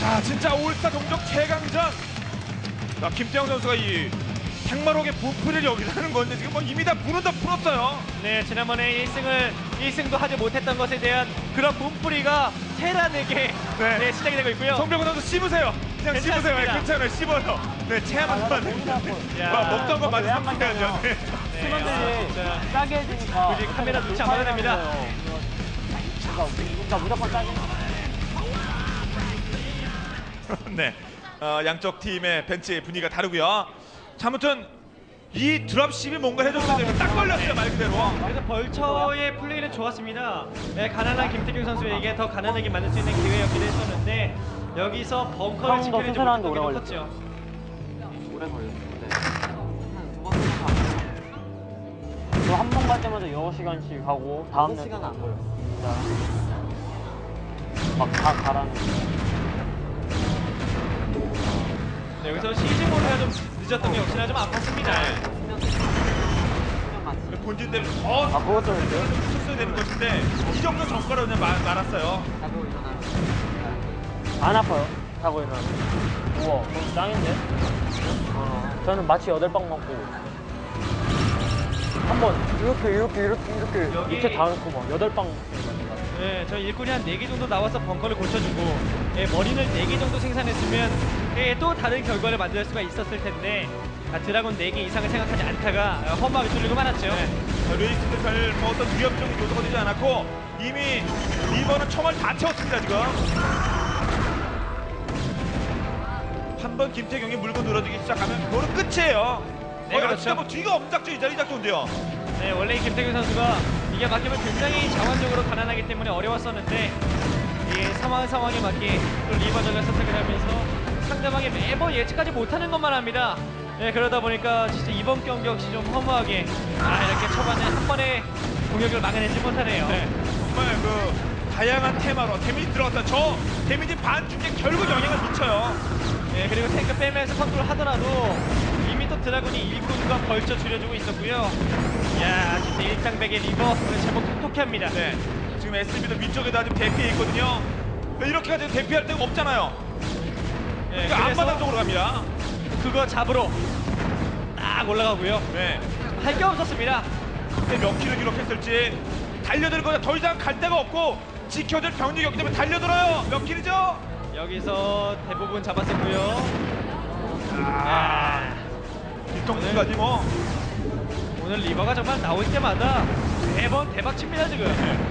자, 진짜 올스타 동족 최강전. 자, 김태형 선수가 이 택마록의 부풀이를 여기서 하는 건데 지금 뭐 이미 다 불은 다 풀었어요. 네, 지난번에 1승도 하지 못했던 것에 대한 그런 분풀이가 테란에게 네, 시작이 되고 있고요. 송병구 선수 씹으세요. 그냥 씹으세요. 네, 괜찮아요. 씹어요. 네, 체하면 안 됩니다. 먹던 거 많이 삽니까요. 네. 팀원들이 짜게 해주니까 굳이 카메라 눈치 안 봐도 됩니다. 그러니까 무조건 짜게. 네, 양쪽 팀의 벤치 분위기가 다르고요. 자, 아무튼 이 드랍십이 뭔가 해줬을 때 딱 걸렸어요, 말 그대로. 그래서 벌처의 플레이는 좋았습니다. 네, 가난한 김태균 선수에게 더 가난하게 만들 수 있는 기회였기도 했었는데 여기서 벙커를 지키는지 수술하는데 못하게 오래 컸죠. 오래 걸렸는데 저한 번 갈 때마다 6시간씩 하고 다음 날 시간 안 걸려. 막 다 가라는. 네, 여기서 시즈 모드가 좀 늦었던 게 역시나 좀 아팠습니다. 본진 때문에 더 그것도 있어요? 붙였어야 되는 것인데 이 정도 정가로 그냥 말았어요. 안 아파요. 자고 일어나면. 우와, 그럼 짱인데? 저는 마치 8방 먹고 한 번 이렇게 여기- 밑에 다 넣고 막 8방. 네, 저 일꾼이 한 4개 정도 나와서 벙커를 고쳐주고 예, 머리를 4개 정도 생산했으면 예, 또 다른 결과를 만들 수가 있었을 텐데 드라곤 4개 이상을 생각하지 않다가 허무하게 뚫리고 말았죠. 레이스도 별 뭐 어떤 위협적인 요소가 되지 않았고 이미 리버는 총알 다 채웠습니다 지금. 한 번 김태경이 물고 늘어지기 시작하면 그거는 끝이에요. 네, 그렇죠. 진짜 뭐 뒤가 엄작죠 이 작전인데요. 네, 원래 김태균 선수가 이게 막히면 굉장히 자원적으로 가난하기 때문에 어려웠었는데 이 상황에 맞게 또 리버 전략 선택을 하면서 상대방이 매번 예측하지 못하는 것만 합니다. 네, 그러다 보니까 진짜 이번 경기 역시 좀 허무하게 이렇게 초반에 한 번에 공격을 막아내지 못하네요. 네, 정말 그 다양한 테마로 데미지 들어갔다. 저 데미지 반죽에 결국 영향을 미쳐요. 네, 그리고 탱크 빼면서 컨트롤 하더라도 이미 또 드라군이 일꾼과 벌쳐 줄여주고 있었고요. 야, 진짜 일장백의 리버 오늘 제법 톡톡히 합니다. 네, 지금 SB도 위쪽에도 아직 대피해 있거든요. 이렇게 가지고 대피할 데가 없잖아요. 네, 그러니까 앞마당 쪽으로 갑니다. 그거 잡으러 딱 올라가고요. 네, 할 게 없었습니다. 근데 몇 킬로 기록했을지 달려들 거냐 더 이상 갈 데가 없고 지켜줄 병력이 없기 때문에 달려들어요. 몇 킬이죠? 여기서 대부분 잡았었고요. 뒤통수까지 뭐. 오늘 리버가 정말 나올 때마다 매번 대박 칩니다 지금.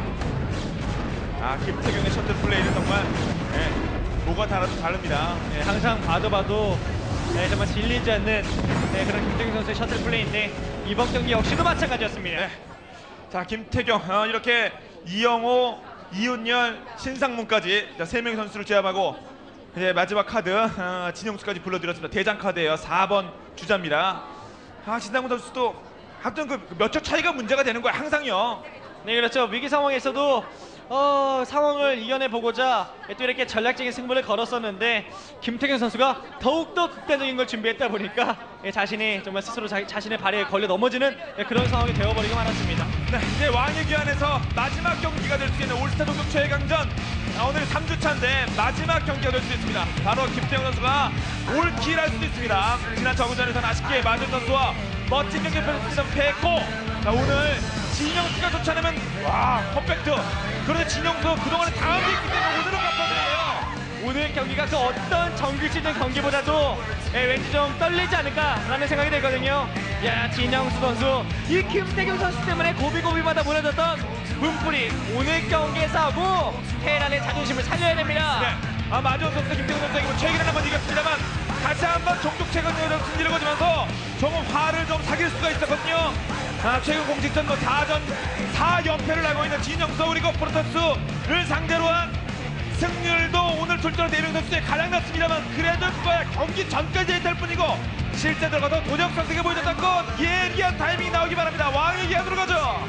김태경의 셔틀 플레이는 정말 뭐가 달라도 다릅니다. 네, 항상 봐도 정말 질리지 않는 그런 김태균 선수의 셔틀 플레이인데 이번 경기 역시도 마찬가지였습니다. 네. 자, 김태경 이렇게 이영호, 이윤열, 신상문까지 자, 3명의 선수를 제압하고 이제 마지막 카드 진영수까지 불러드렸습니다. 대장 카드예요. 4번 주자입니다. 신상문 선수도 하여튼 그 몇 초 차이가 문제가 되는 거예요. 항상요. 네, 그렇죠. 위기 상황에서도 상황을 이겨내보고자 또 이렇게 전략적인 승부를 걸었었는데 김태경 선수가 더욱더 극단적인 걸 준비했다 보니까 자신이 정말 스스로 자신의 발에 걸려 넘어지는 그런 상황이 되어버리고 말았습니다. 네, 이제 왕의 귀환에서 마지막 경기가 될 수 있는 올스타 동족 최강전 오늘 3주차인데 마지막 경기가 될 수 있습니다. 바로 김태형 선수가 올킬할 수도 있습니다. 지난 정우전에서는 아쉽게 마준 선수와 멋진 경기 펼쳤던 패했고 자, 오늘 진영수가 좋지 않으면 와 퍼펙트. 그런데 진영수 그동안에 당한 게 있기 때문에 오늘은 갚아드려요. 오늘 경기가 그 어떤 정규 시즌 경기보다도 왠지 좀 떨리지 않을까라는 생각이 들거든요. 야, 진영수 선수 이 김태경 선수 때문에 고비고비마다 무너졌던 분풀이 오늘 경기에서 하고 테란의 자존심을 살려야 됩니다. 네, 마지원 선수 김태경 선수에게 뭐 최근에 한번 이겼습니다만 다시 한번 종족 최강전으로 승리를 거두면서 조금 화를 좀 사귈 수가 있었거든요. 최근 공식전 뭐 4연패를 하고 있는 진영수 그리고 프로토스를 상대로 한 승률도 오늘 출전한 4명 선수에 가장 낮습니다만 그래도 그거야 경기 전까지 했을 뿐이고 실제 들어가서 도적 선수에게 보여줬던 건 예리한 타이밍이 나오기 바랍니다. 왕의 기한으로 가죠.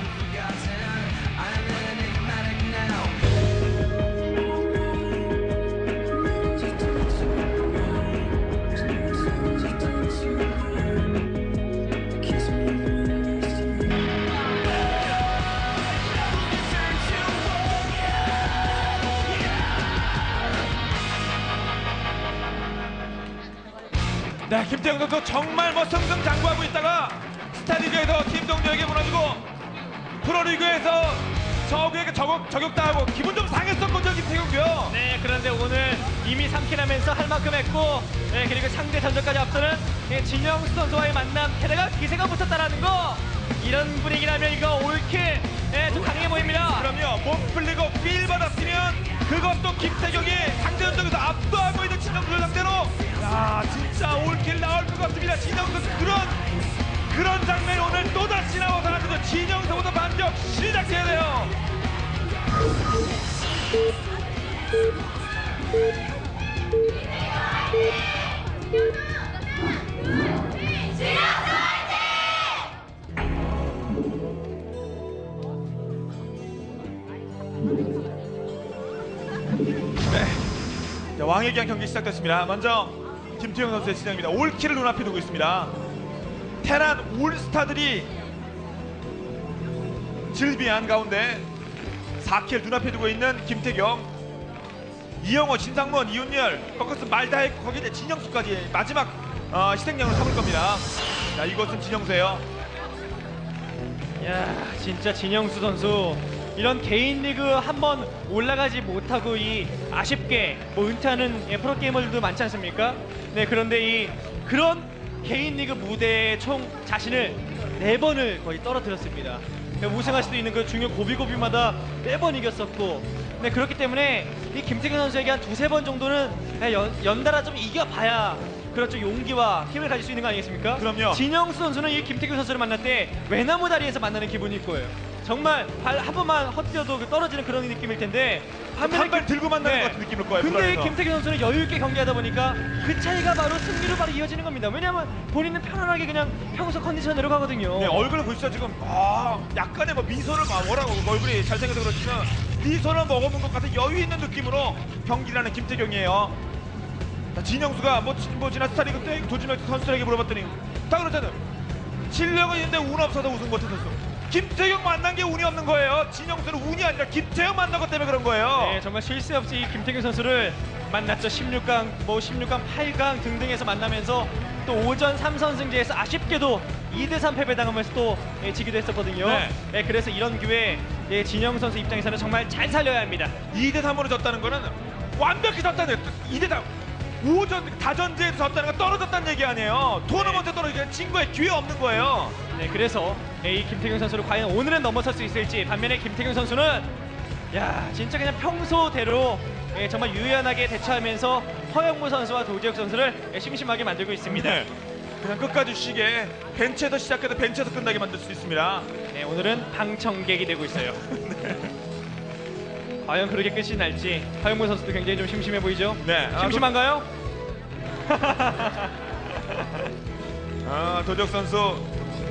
네, 김태형 선수 정말 뭐 승승장구하고 있다가 스타리그에서 팀 동료에게 무너지고 프로리그에서 저그에게 저격당하고 기분 좀 상했었거든요, 김태형도요. 네, 그런데 오늘 이미 3킬 하면서 할 만큼 했고, 네, 그리고 상대 전적까지 앞서는 진영수 선수와의 만남, 게다가 기세가 붙었다라는 거, 이런 분위기라면 이거 올킬, 네, 좀 가능해 보입니다. 그럼요, 못 풀리고 필 받았으면 그것도 김태경이 상대 전적에서 압도하고 있는 진영수 상대로 야, 진짜 올킬 나올 것 같습니다. 진영수 그런 장면이 오늘 또다시 나와서는 진영수보다 반격 시작해야 돼요. 네, 자, 왕의 기한 경기 시작됐습니다. 먼저 김태형 선수의 진영입니다. 올킬을 눈앞에 두고 있습니다. 테란 올스타들이 질비한 가운데 4킬 눈앞에 두고 있는 김태경, 이영호, 신상문, 이윤열, 거커스 말다했고 거기에 진영수까지 마지막 희생양을 삼을 겁니다. 자, 이것은 진영수예요. 야, 진짜 진영수 선수 이런 개인 리그 한번 올라가지 못하고 이 아쉽게 뭐 은퇴하는 프로게이머들도 많지 않습니까? 네, 그런데 그런 개인 리그 무대에 총 자신을 4번을 거의 떨어뜨렸습니다. 우승할 수도 있는 그 중요 고비고비마다 매번 이겼었고, 네, 그렇기 때문에 이 김태경 선수에게 한 2-3번 정도는 연달아 좀 이겨봐야 그렇죠, 용기와 힘을 가질 수 있는 거 아니겠습니까? 그럼요. 진영수 선수는 이 김태경 선수를 만날 때 외나무 다리에서 만나는 기분일 거예요. 정말 발 한 번만 헛디뎌도 떨어지는 그런 느낌일 텐데 한 발 들고 만나는 것 같은 느낌일 거예요. 근데 불안해서. 김태경 선수는 여유 있게 경기하다 보니까 그 차이가 바로 승리로 바로 이어지는 겁니다. 왜냐하면 본인은 편안하게 그냥 평소 컨디션대로 가거든요. 네, 얼굴을 보시죠. 지금 약간의 뭐 미소를 뭐라고 얼굴이 잘생겨서 그렇지만 미소를 머금은 것 같은 여유 있는 느낌으로 경기를 하는 김태경이에요. 자, 진영수가 뭐 지난 스타리그 때 조지명 선수들에게 물어봤더니 다 그렇잖아요. 실력은 있는데 운 없어서 우승 못한 선수. 김태경 만난 게 운이 없는 거예요. 진영수는 운이 아니라 김태경 만난 것 때문에 그런 거예요. 네, 정말 쉴 새 없이 이 김태경 선수를 만났죠. 16강, 16강, 8강 등등에서 만나면서 또 오전 3선승제에서 아쉽게도 2대3 패배당하면서 또 지기도 했었거든요. 네. 그래서 이런 기회 진영 선수 입장에서는 정말 잘 살려야 합니다. 2대3으로 졌다는 거는 완벽히 졌다는 거예요. 2대3. 오전 다전제에서 졌다는 건 떨어졌다는 얘기 아니에요. 토너먼트에 떨어지는 친구의 기회 없는 거예요. 네, 그래서 이 김태경 선수를 과연 오늘은 넘어설 수 있을지, 반면에 김태경 선수는 야, 진짜 그냥 평소대로 정말 유연하게 대처하면서 허영무 선수와 도지혁 선수를 심심하게 만들고 있습니다. 네. 그냥 끝까지 쉬게 벤치에서 시작해서 벤치에서 끝나게 만들 수 있습니다. 네, 오늘은 방청객이 되고 있어요. 과연 그렇게 끝이 날지. 허영무 선수도 굉장히 좀 심심해 보이죠? 네. 심심한가요? 도적 선수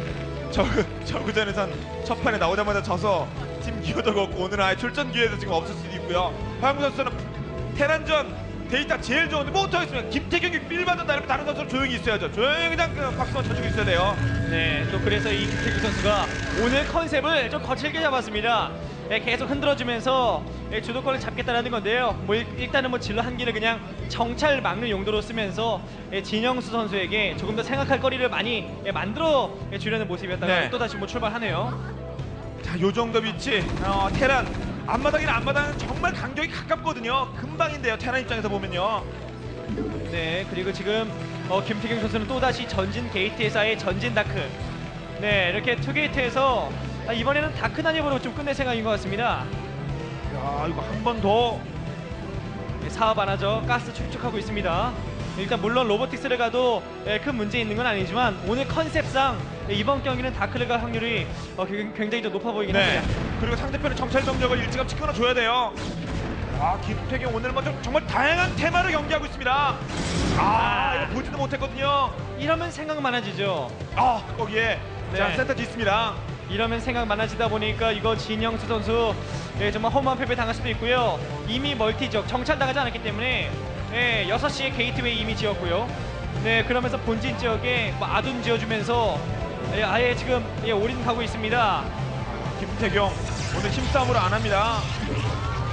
저그전에선 첫 판에 나오자마자 져서 팀 기여도 없고 오늘 아예 출전 기회도 지금 없을 수도 있고요. 황구 선수는 테란전 데이터 제일 좋은데 뭐 어떡하겠습니까? 김태경이 빌 받는다면 다른 선수는 조용히 있어야죠. 조용히 그냥 박수만 쳐주고 있어야 돼요. 네, 또 그래서 이 김태균 선수가 오늘 컨셉을 좀 거칠게 잡았습니다. 계속 흔들어주면서 주도권을 잡겠다는 건데요. 뭐 일단은 뭐 질러 한 기를 그냥 정찰 막는 용도로 쓰면서 진영수 선수에게 조금 더 생각할 거리를 많이 만들어 주려는 모습이었다가 네. 또 다시 뭐 출발하네요. 자, 요 정도 위치 테란 앞마당이나 앞마당은 정말 간격이 가깝거든요. 금방인데요. 테란 입장에서 보면요. 네, 그리고 지금 김태경 선수는 또 다시 전진 게이트에서의 전진 다크. 네, 이렇게 투 게이트에서 이번에는 다크 난입으로 좀 끝낼 생각인 것 같습니다. 야, 이거 한 번 더. 사업 안 하죠. 가스 축적하고 있습니다. 일단 물론 로보틱스를 가도 큰 문제 있는 건 아니지만 오늘 컨셉상 이번 경기는 다크를 갈 확률이 굉장히 더 높아 보이긴 네. 합니다. 그리고 상대편의 정찰 병력을 일찌감치 끊어줘야 돼요. 김태경 오늘 먼저 정말 다양한 테마를 연기하고 있습니다. 이거 보지도 못했거든요. 이러면 생각 많아지죠. 거기에 네. 자, 센터 있습니다. 이러면 생각 많아지다 보니까 이거 진영수 선수 정말 허무한 패배 당할 수도 있고요. 이미 멀티적 정찰당하지 않았기 때문에 6시에 게이트웨이 이미 지었고요. 네, 그러면서 본진 지역에 뭐 아둔 지어주면서 아예 지금 올인 가고 있습니다. 김태경 오늘 힘싸움으로 안 합니다.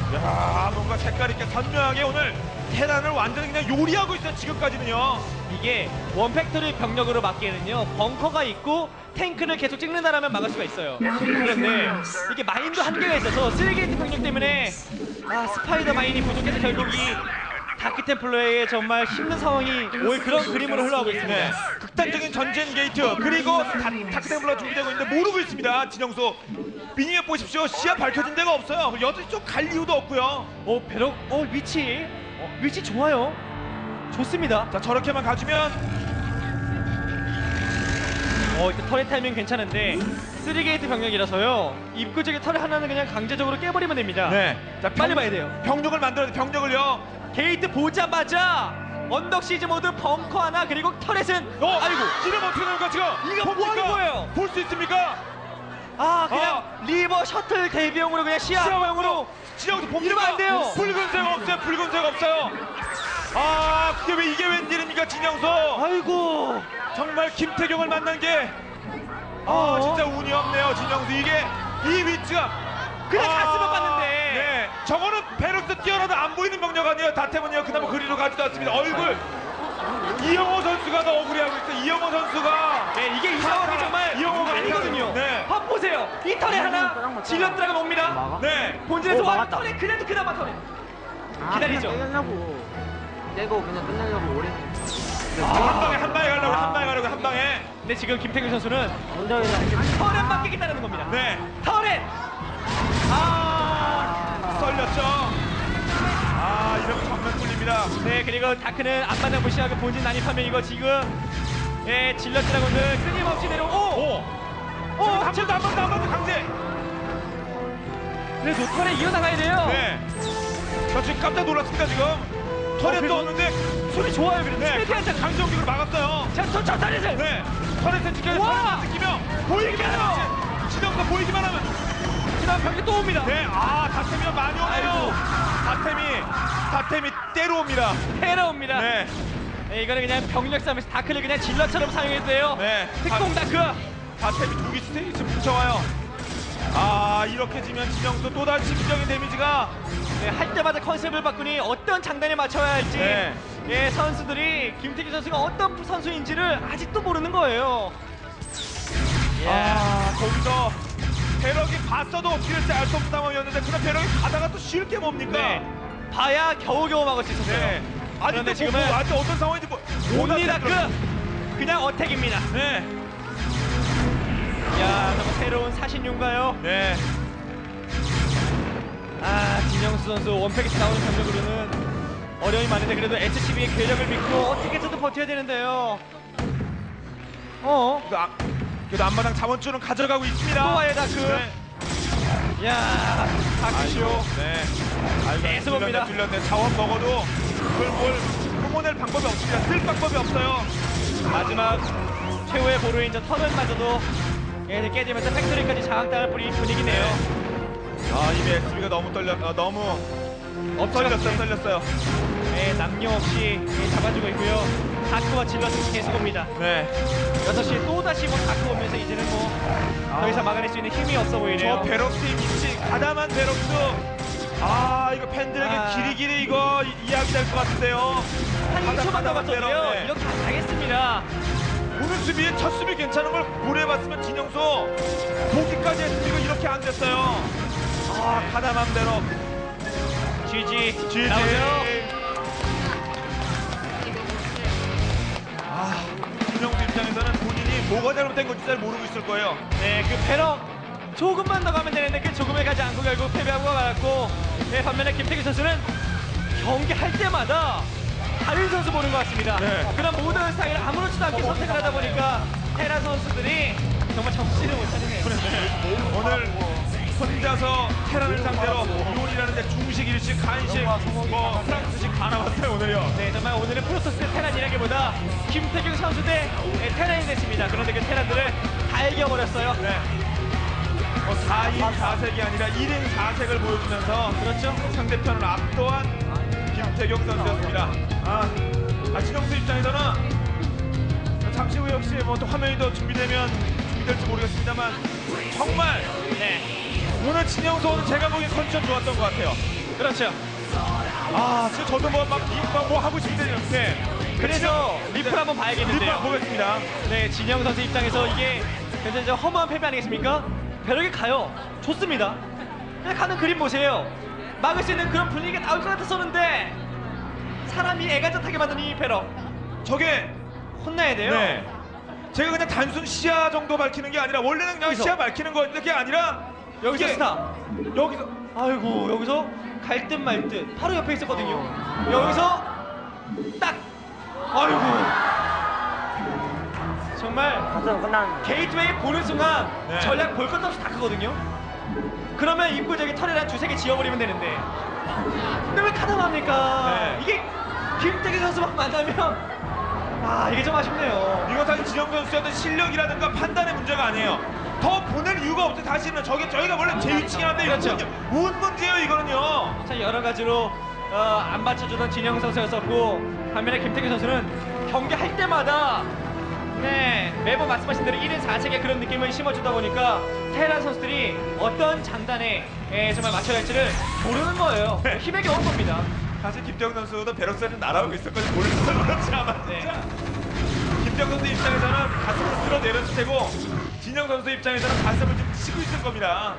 야, 뭔가 색깔 있게 선명하게 오늘 테란을 완전히 그냥 요리하고 있어요. 지금까지는요. 이게 원팩토리 병력으로 막기에는요 벙커가 있고 탱크를 계속 찍는다라면 막을 수가 있어요. 그런데 이게 마인도 한계가 있어서 3게이트 병력 때문에 스파이더 마인이 부족해서 결국 이 다크템플러의 정말 힘든 상황이 올 그런 그림으로 흘러가고 있습니다. 네. 극단적인 전쟁 게이트 그리고 다크템플러 준비되고 있는데 모르고 있습니다. 진영수 미니맵 보십시오. 시야 밝혀진 데가 없어요. 8시 쪽 갈 이유도 없고요. 배럭 위치 좋아요. 좋습니다. 자, 저렇게만 가주면 일단 터렛 타이밍 괜찮은데 3게이트 병력이라서요 입구 쪽에 터렛 하나는 그냥 강제적으로 깨버리면 됩니다. 네. 자, 빨리 봐야 돼요. 병력을 만들어야 돼. 병력을요. 게이트 보자마자 언덕 시즈 모드 벙커 하나 그리고 터렛은 아이고 이름 어떻게 됩니까 지금? 이거 뭐 하는 거예요? 볼 수 있습니까? 그냥 리버 셔틀 대비용으로 그냥 시야용으로 진영수 봅니까? 이러면 안 돼요. 붉은색 없어요. 붉은색 없어요. 그게 왜 이게 웬일입니까 진영수? 아이고 정말 김태경을 만난 게 진짜 운이 없네요 진영수. 이게 이 위치가 그냥 갔으면 봤는데. 네, 저거는 베럭스 뛰어나도 안 보이는 병력 아니에요. 다템은요 그나마 그리로 가지도 않습니다. 얼굴 이영호 선수가 더 억울해하고 있어. 이영호 선수가 네, 이게 이 상황이 정말 이영호가 아니거든요. 네. 밥 보세요. 이 털에 하나 질럿 들어가 봅니다. 네. 본진에서 와 막았다. 털에 그래도 그나마 털에 기다리죠. 그냥 끝내려고. 떼고 그냥 끝내려고 오래. 한 방에 가려고 한 방에. 근데 지금 김태균 선수는 언덕에서 털에 맡기겠다는 겁니다. 네. 털에 썰렸죠. 이러면 정면 뚫립니다. 네, 그리고 다크는 앞마당 무시하고 본진 난입하면 이거 지금 질럿 드라곤은 끊임없이 내려오고 한 번도 강제. 그래도 털에 이어나가야 돼요. 네. 저 지금 깜짝 놀랐습니다 지금. 터렛도 그래도 없는데 소리 좋아요. 그래도 네. 최대한 강제공격으로 막았어요. 저 털에서 네. 터렛을 지켜야 와! 터렛을 지키면 보이기만 하면 진영도 보이기만 하면 그다음 병이 또 옵니다. 네. 다템이가 많이 오네요. 다템이 때로 옵니다. 테러옵니다. 네. 네, 이거는 그냥 병력 싸움에서 다크를 그냥 질럿처럼 사용했어요. 네. 특공 다크. 다템이 두 개씩 세 개씩 붙여와요. 이렇게 지면 진영도 또다시 심적인 데미지가 네, 할 때마다 컨셉을 바꾸니 어떤 장단에 맞춰야 할지 네. 선수들이 김태균 선수가 어떤 선수인지를 아직도 모르는 거예요. 거기서 배럭이 봤어도 어떻게 될지 알 수 없는 상황이었는데 그런 배럭이 가다가 또 쉴 게 뭡니까? 네, 봐야 겨우겨우 막을 수 있었어요. 네. 그런데 지금은 아직 어떤 상황인지 온리 다크 그냥 어택입니다. 네. 정말 새로운 사신윤가요? 네. 진영수 선수 원팩에서 나오는 병력으로는 어려움이 많은데 그래도 SCB의 괴력을 믿고 어떻게 해서든 버텨야 되는데요. 그래도 앞마당 자원줄은 가져가고 있습니다. 또 와요 다크. 네. 다크쇼. 네. 계속 옵니다. 뚫렸네. 자원 먹어도 그걸 뭘 뿜어낼 방법이 없습니다. 쓸 방법이 없어요. 마지막 최후의 보루인저 터널마저도 깨지면서 팩토리까지 장악당할 분위기네요. 이미 SB가 너무 너무 떨렸어요. 네, 남녀 없이 잡아주고 있고요. 다크와 질럿은 계속 옵니다. 네. 6시 또다시 다크 오면서 이제는 더 이상 막아낼 수 있는 힘이 없어 보이네요. 저 베럭스의 위치 가담한 베럭스. 이거 팬들에게 길이 이거 이야기 될 것 같은데요. 한 2초만 더 맞췄고요. 네. 이렇게 안 가겠습니다. 오늘 수비에 첫 수비 괜찮은 걸 고려해봤으면 진영수 보기까지 했으면 이렇게 안 됐어요. 가담한 베럭. GG 나오죠. 진영수 입장에서는 본인이 뭐가 잘못된 건지 잘 모르고 있을 거예요. 네, 그 패럭 조금만 더 가면 되는데 그 조금에 가지 않고 결국 패배하고 말았고, 반면에 김태균 선수는 경기할 때마다 다른 선수 보는 것 같습니다. 네. 그런 모든 스타일을 아무렇지도 않게 선택을 하다 보니까 테란 선수들이 정말 정신을 못 차리네요. 오늘 혼자서 테란을 상대로 요리라는 데 중식, 일식, 간식, 프랑스식 다 나왔어요 오늘요. 네, 정말 오늘은 프로토스 테란이라기보다 김태균 선수 대 테란이 됐습니다. 그런데 그 테란들을 다 이겨버렸어요. 네. 4인 4색이 아니라 1인 4색을 보여주면서 그렇죠? 상대편을 압도한 김태경 선수였습니다. 진영수 입장에서는 잠시 후에 역시 또 화면이 더 준비될지 모르겠습니다만 정말 네. 오늘 진영수 오늘 제가 보기엔 컨디션 좋았던 것 같아요. 그렇죠. 진짜 저도 뭐 하고 싶대요. 네. 그래서 리플 한번 리플 봐야겠는데요. 한번 보겠습니다. 네, 진영 선수 입장에서 이게 굉장히 좀 허무한 패배 아니겠습니까? 벼락이 가요. 좋습니다. 그냥 가는 그림 보세요. 막을 수 있는 그런 분위기가 나올 것 같았었는데 사람이 애간tat하게 만드는 이 벼락 저게 혼나야 돼요. 네. 제가 그냥 단순 시야 정도 밝히는 게 아니라 원래는 그냥 여기서. 시야 밝히는 거였는데 그게 아니라 여기서 이게 스타. 여기서 아이고 여기서 갈 듯 말 듯 바로 옆에 있었거든요. 여기서 딱. 아이고 정말 가서 끝났는데. 게이트웨이 보는 순간 네. 전략 볼 것도 없이 다 크거든요. 그러면 입구 저기 털에 한 두세 개 지어버리면 되는데 근데 왜 가담합니까? 네. 이게 김태균 선수만 만나면 이게 좀 아쉽네요. 이거 사실 진영 선수의 어떤 실력이라든가 판단의 문제가 아니에요. 더 보낼 이유가 없어요. 사실은 저희가 원래 제 위치긴 한데 그렇죠. 운 문제예요 이거는요. 참 여러 가지로 안 받쳐주던 진영 선수였었고 반면에 김태균 선수는 경기할 때마다 네 매번 말씀하신 대로 1인 4색의 그런 느낌을 심어주다 보니까 테란 선수들이 어떤 장단에 정말 맞춰야 할지를 모르는 거예요. 네. 힘에게 온 겁니다. 사실 김태형 선수도 베럭스는 날아오고 있었거든요. 몰라서 그렇지 아마 진짜. 김태형 선수 입장에서는 가슴을 쓸어 내렸을 테고 진영 선수 입장에서는 가슴을 좀 치고 있을 겁니다.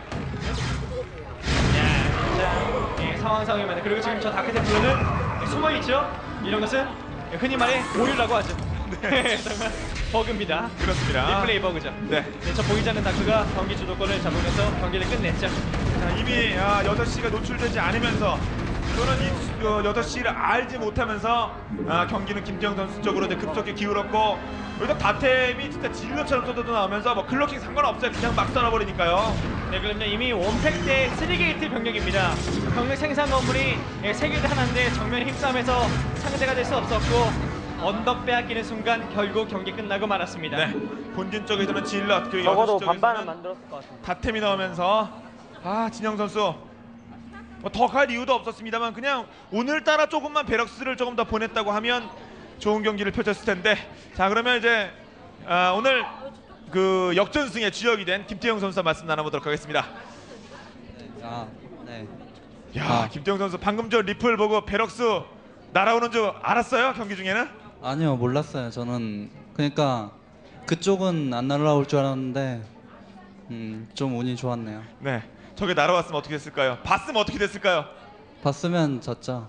진짜 상황상이면 그리고 지금 저 다크템플러는 숨어 있죠. 이런 것은 흔히 말해 오류라고 하죠. 네, 정말 버그입니다. 그렇습니다. 리플레이 버그죠. 네. 네, 저 보이지 않는 다크가 경기 주도권을 잡으면서 경기를 끝냈죠. 자, 이미 6시가 노출되지 않으면서 또는 이 6시를 알지 못하면서 경기는 김태형 선수 쪽으로 이제 급속히 기울었고 여기서 다템이 진짜 진로처럼 쏟아져 나오면서 뭐 클로킹 상관없어요. 그냥 막 썰어버리니까요. 네, 그럼요. 이미 원팩 대 3게이트 병력입니다. 병력 생산 건물이 3개 대 하나인데 정면 힘싸움에서 상대가 될 수 없었고 언덕 빼앗기는 순간 결국 경기 끝나고 말았습니다. 네. 본진 쪽에서는 질럿 그리고 적어도 6시 반반은 쪽에서는 만들었을 것 같습니다. 다템이 나오면서 진영 선수 뭐 더 갈 이유도 없었습니다만 그냥 오늘따라 조금만 베럭스를 조금 더 보냈다고 하면 좋은 경기를 펼쳤을 텐데 자 그러면 이제 오늘 그 역전승의 주역이 된 김태형 선수 말씀 나눠보도록 하겠습니다. 네. 야 김태형 선수 방금 전 리플 보고 베럭스 날아오는 줄 알았어요 경기 중에는? 아니요, 몰랐어요. 저는 그러니까 그쪽은 안 날아올 줄 알았는데 좀 운이 좋았네요. 네 저게 날아왔으면 어떻게 됐을까요? 봤으면 어떻게 됐을까요? 봤으면 졌죠.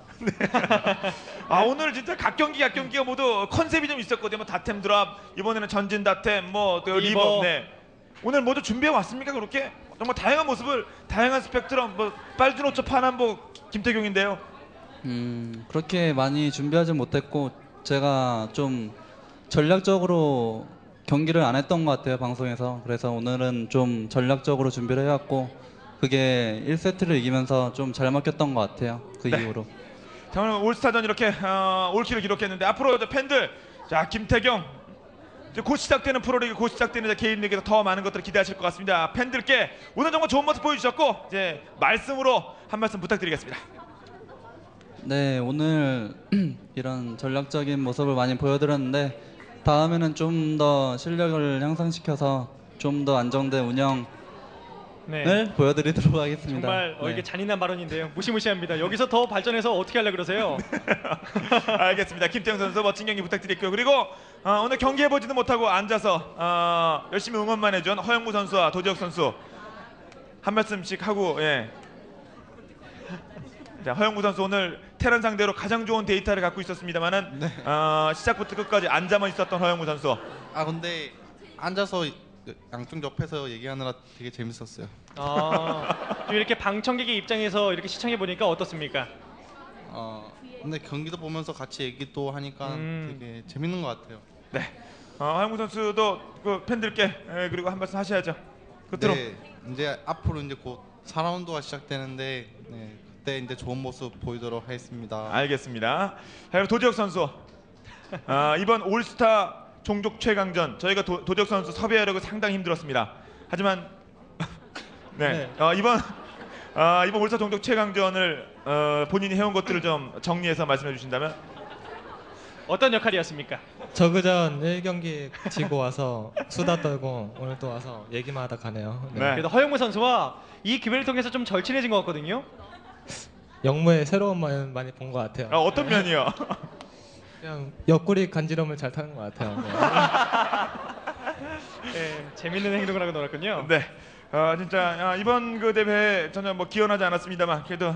오늘 진짜 각 경기가 모두 컨셉이 좀 있었거든요. 뭐 다템 드랍 이번에는 전진 다템 뭐 또 리버. 네. 오늘 모두 준비해 왔습니까 그렇게? 정말 다양한 모습을 다양한 스펙트럼 뭐 빨주노초 파남보 김태경인데요. 그렇게 많이 준비하지 못했고 제가 좀 전략적으로 경기를 안 했던 것 같아요 방송에서. 그래서 오늘은 좀 전략적으로 준비를 해왔고 그게 1세트를 이기면서 좀 잘 막혔던 것 같아요. 그 네. 이후로. 자 오늘 올스타전 이렇게 올킬을 기록했는데 앞으로 이제 팬들 자 김태경 이제 곧 시작되는 프로리그 곧 시작되는 이제 개인 리그에서 더 많은 것들을 기대하실 것 같습니다. 팬들께 오늘 정말 좋은 모습 보여주셨고 이제 말씀으로 한 말씀 부탁드리겠습니다. 네, 오늘 이런 전략적인 모습을 많이 보여드렸는데 다음에는 좀 더 실력을 향상시켜서 좀 더 안정된 운영을 네. 보여드리도록 하겠습니다. 정말 네. 이게 잔인한 발언인데요. 무시무시합니다. 여기서 더 발전해서 어떻게 하려고 그러세요? 알겠습니다. 김태형 선수 멋진 경기 부탁드릴게요. 그리고 오늘 경기해보지도 못하고 앉아서 열심히 응원만 해준 허영무 선수와 도지혁 선수 한 말씀씩 하고 자, 허영무 선수 오늘 테란 상대로 가장 좋은 데이터를 갖고 있었습니다만은 네. 시작부터 끝까지 앉아만 있었던 허영무 선수. 근데 앉아서 양쪽 옆에서 얘기하느라 되게 재밌었어요. 좀 이렇게 방청객의 입장에서 이렇게 시청해 보니까 어떻습니까? 근데 경기도 보면서 같이 얘기도 하니까 되게 재밌는 것 같아요. 네. 허영무 선수도 그 팬들께 그리고 한 말씀 하셔야죠. 끝으로. 네, 이제 앞으로 이제 곧 4라운드가 시작되는데 네, 그때 이제 좋은 모습 보이도록 하겠습니다. 알겠습니다. 그리고 도지혁 선수 이번 올스타 종족 최강전 저희가 도지혁 선수 섭외하려고 상당히 힘들었습니다. 하지만 이번 올스타 종족 최강전을 본인이 해온 것들을 좀 정리해서 말씀해 주신다면. 어떤 역할이었습니까? 저그전 1경기 지고 와서 수다 떨고 오늘 또 와서 얘기만 하다 가네요. 네. 네. 그래도 허영무 선수와 이 기회를 통해서 좀 절친해진 것 같거든요. 영무의 새로운 면 많이 본 것 같아요. 어떤 면이요? 그냥 옆구리 간지럼을 잘 타는 것 같아요. 네, 재밌는 행동을 하고 놀았군요. 네. 진짜 이번 그 대회 전혀 뭐 기원하지 않았습니다만 그래도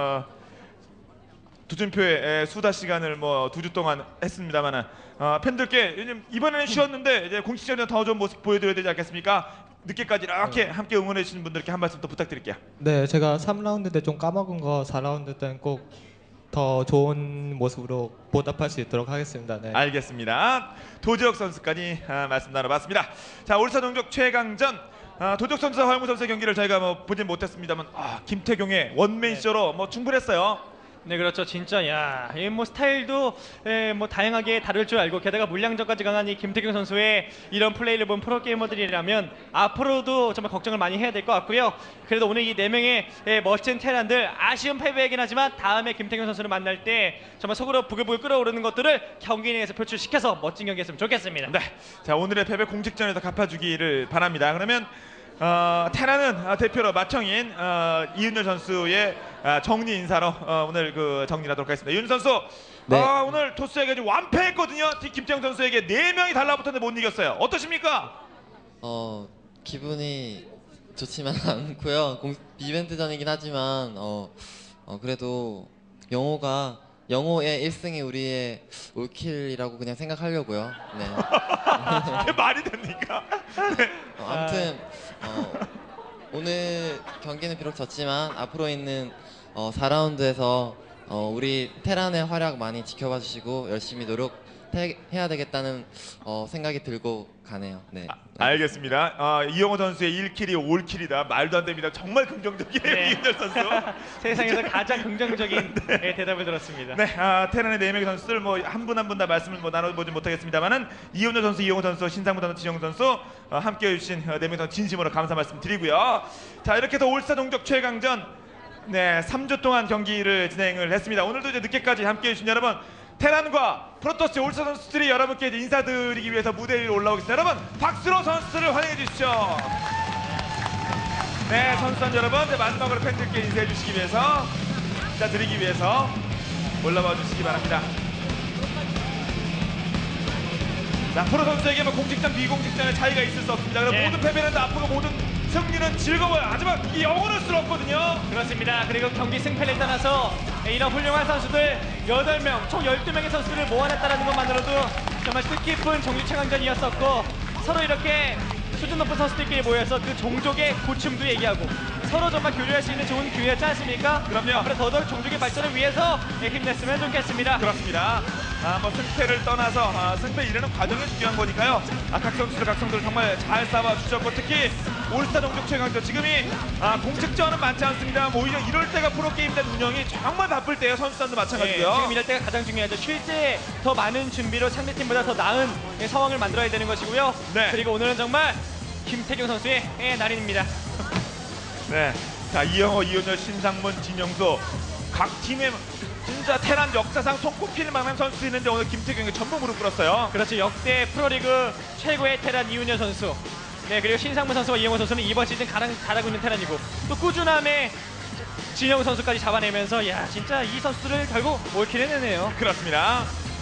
두준표의 수다 시간을 뭐 2주 동안 했습니다만은 팬들께 요즘 이번에는 쉬었는데 이제 공식전에 더 좋은 모습 보여드려야 되지 않겠습니까? 늦게까지 이렇게 함께 응원해 주시는 분들께 한 말씀 더 부탁드릴게요. 네, 제가 3라운드 때 좀 까먹은 거 4라운드 때는 꼭 더 좋은 모습으로 보답할 수 있도록 하겠습니다. 네. 알겠습니다. 도지혁 선수까지 말씀 나눠봤습니다. 자, 울산 동족 최강전 도지혁 선수와 허영무 선수의 경기를 저희가 뭐 보진 못했습니다만 김태경의 원맨쇼로 뭐 충분했어요. 네, 그렇죠. 진짜 야, 이 뭐 스타일도 뭐 다양하게 다를 줄 알고 게다가 물량전까지 강한 이 김태경 선수의 이런 플레이를 본 프로게이머들이라면 앞으로도 정말 걱정을 많이 해야 될 것 같고요. 그래도 오늘 이 4명의 멋진 테란들 아쉬운 패배이긴 하지만 다음에 김태경 선수를 만날 때 정말 속으로 부글부글 끓어오르는 것들을 경기 내에서 표출시켜서 멋진 경기 했으면 좋겠습니다. 네, 자 오늘의 패배 공식전에서 갚아주기를 바랍니다. 그러면 테란은 대표로 마청인 이윤열 선수의 정리 인사로 오늘 그 정리하도록 하겠습니다. 이윤열 선수 네. 오늘 토스에게 좀 완패했거든요. 김태형 선수에게 4명이 달라붙었는데 못 이겼어요. 어떠십니까? 기분이 좋지만 않고요. 이벤트전이긴 하지만 그래도 영호의 1승이 우리의 올킬이라고 그냥 생각하려고요. 네. 그게 말이 됩니까? 네. 아무튼 오늘 경기는 비록 졌지만 앞으로 있는 4라운드에서 우리 테란의 활약 많이 지켜봐 주시고 열심히 노력해야 되겠다는 생각이 들고 가네요. 네. 알겠습니다. 이영호 선수의 1킬이 5킬이다. 말도 안 됩니다. 정말 긍정적이에요. 네. 이윤열 선수. 세상에서 가장 긍정적인 대답을 들었습니다. 네, 테란의 4명의 선수들 뭐 한 분 한 분 다 말씀을 뭐 나눠보지 못하겠습니다만은 이윤열 선수, 이영호 선수, 신상무 선수, 지영 선수 함께 해주신 4명 선수 진심으로 감사 말씀드리고요. 자, 이렇게 해서 올스타 동족 최강전 3주 동안 경기를 진행을 했습니다. 오늘도 이제 늦게까지 함께 해주신 여러분, 테란과 프로토스 올스타 선수들이 여러분께 이제 인사드리기 위해서 무대 위로 올라오겠습니다. 여러분 박수로 선수들을 환영해 주십시오. 네, 선수단 여러분, 마지막으로 팬들께 인사해 주시기 위해서 인사드리기 위해서 올라와 주시기 바랍니다. 자, 프로 선수에게 뭐 공식전, 비공식전의 차이가 있을 수 없습니다. 그럼 모든 패배는 나쁘고 모든 승리는 즐거워요. 하지만 이게 영혼을 수없거든요. 그렇습니다. 그리고 경기 승패를 떠나서 이런 훌륭한 선수들 8명, 총 12명의 선수들을 모아냈다는 것만으로도 정말 뜻깊은 정규최강전이었었고, 서로 이렇게 수준 높은 선수들끼리 모여서 그 종족의 고충도 얘기하고 서로 정말 교류할 수 있는 좋은 기회였지 않습니까? 그럼요. 앞으로 더더욱 종족의 발전을 위해서 힘냈으면 좋겠습니다. 그렇습니다. 뭐 승패를 떠나서 승패 이르는 과정이 중요한 거니까요. 각 선수들 정말 잘 싸워 주셨고, 특히 올스타 동족 최강전 지금이 공식전은 많지 않습니다. 오히려 이럴 때가 프로게임단 운영이 정말 바쁠 때예요. 선수단도 마찬가지고요. 지금 이럴 때가 가장 중요하죠. 쉴 때 더 많은 준비로 상대팀보다 더 나은 상황을 만들어야 되는 것이고요. 네. 그리고 오늘은 정말 김태경 선수의 날입니다. 네. 자, 이영호, 이윤열, 신상문, 진영수 각 팀의 진짜 테란 역사상 손꼽히는 만한 선수 있는데 오늘 김태경이 전부 무릎 꿇었어요. 그렇죠. 역대 프로리그 최고의 테란 이윤열 선수. 네, 그리고 신상문 선수와 이영호 선수는 이번 시즌 가장 잘하고 있는 테란이고, 또 꾸준함에 진영 선수까지 잡아내면서 야, 진짜 이 선수들을 결국 올킬 해내네요. 그렇습니다.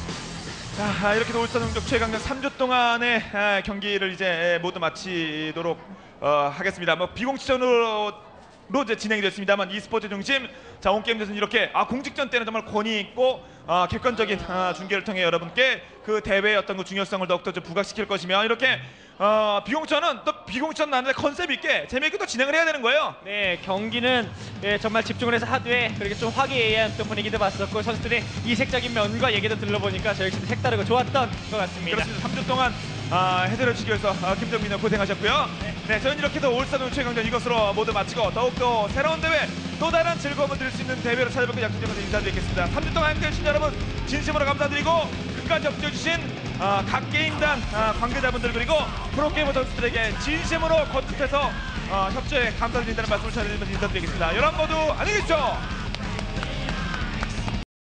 자, 이렇게 올스타 동족 최강전 3주 동안의 경기를 이제 모두 마치도록 하겠습니다. 뭐 비공식전으로 이제 진행이 됐습니다만 e스포츠 중심 자 온게임에서는 이렇게 공식전 때는 정말 권위 있고 객관적인 중계를 통해 여러분께 그 대회의 어떤 그 중요성을 더욱더 좀 부각시킬 것이며, 이렇게 비공식전은 또 비공식전 나는데 컨셉 있게 재미있게 또 진행을 해야 되는 거예요. 네, 경기는 정말 집중을 해서 하되 그렇게 좀 화기애애한 또 분위기도 봤었고, 선수들의 이색적인 면과 얘기도 들러보니까 저 역시 색다르고 좋았던 것 같습니다. 그렇습니다. 3주 동안 해드려주시기 위해서 김정민은 고생하셨고요. 네, 저는 이렇게 해서 올스타 동족 최강전 이것으로 모두 마치고 더욱더 새로운 대회, 또 다른 즐거움을 드릴 수 있는 대회로 찾아뵙고 약속드리면서 인사드리겠습니다. 3주 동안 함께해주신 여러분 진심으로 감사드리고, 끝까지 협조해주신 각 게임단 관계자분들 그리고 프로게이머 선수들에게 진심으로 거듭해서 협조에 감사드린다는 말씀을 전해드리면서 인사드리겠습니다. 여러분 모두 안녕히 계십시오.